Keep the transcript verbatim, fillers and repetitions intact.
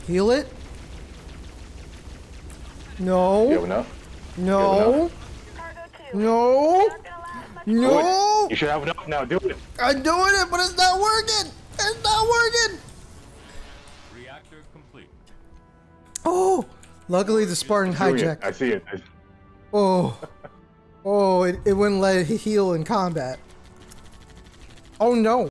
Heal it. No. You have enough? No. No. No. You should have enough now. Do it. I'm doing it, but it's not working. It's not working. Reactor complete. Oh. Luckily, the Spartan hijacked. I see it. I see it. Oh. Oh, it, it wouldn't let it heal in combat. Oh no.